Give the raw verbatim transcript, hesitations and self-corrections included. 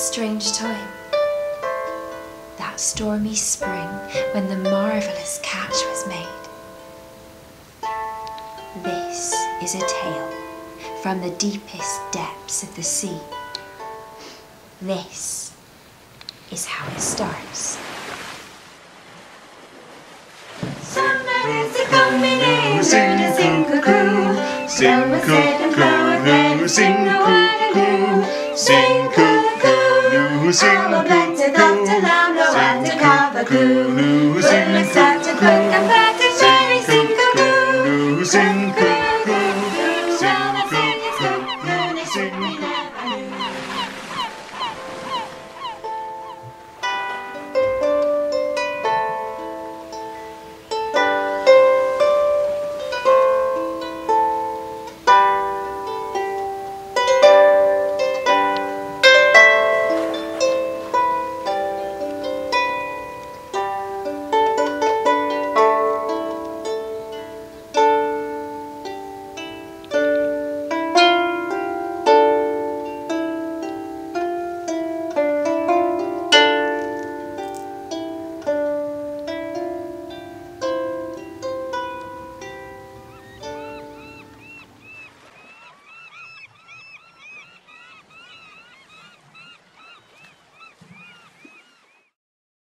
strange time. That stormy spring when the marvellous catch was made. This is a tale from the deepest depths of the sea. This is how it starts. Summer is a coming in, turn a sing cuckoo. Sing cuckoo.